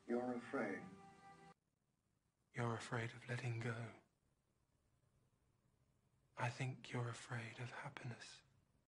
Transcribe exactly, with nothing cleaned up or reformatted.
You're afraid. You're afraid of letting go. I think you're afraid of happiness.